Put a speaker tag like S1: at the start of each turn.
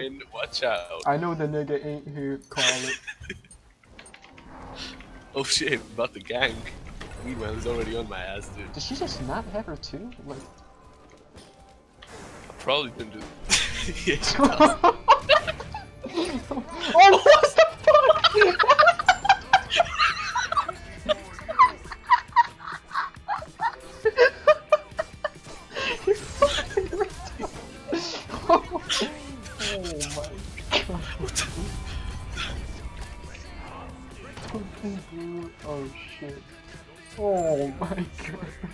S1: win. Watch out.
S2: I know the nigga ain't here. Call it.
S1: Oh shit, about the gang. Meanwhile, he's already on my ass, dude.
S2: Did she just not have her too? Like.
S1: I probably didn't do. Yeah, she does.
S2: Oh, what the fuck? You fucking retarded. Oh my god. Oh shit. Oh my god.